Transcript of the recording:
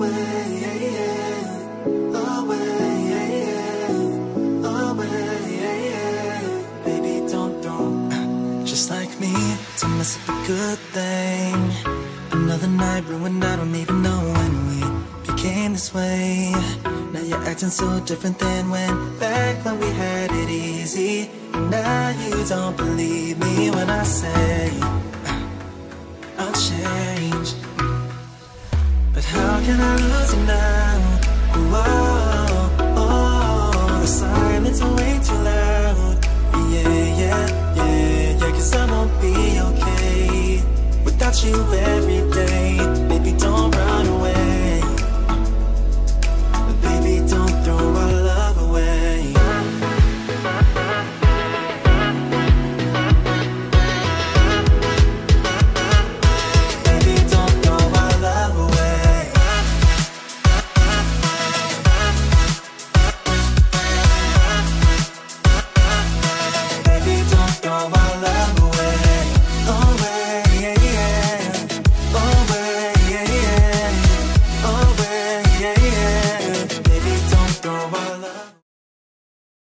away, yeah, yeah. Away, yeah, yeah. Away, yeah, yeah. Baby, don't. Just like me, to mess up a good thing. Another night ruined, I don't even know when we became this way. Now you're acting so different than back when we had it easy. And now you don't believe me when I say I'll change. But how can I lose you now? Oh, the silence is way too loud. Yeah, 'cause I won't be okay without you every day.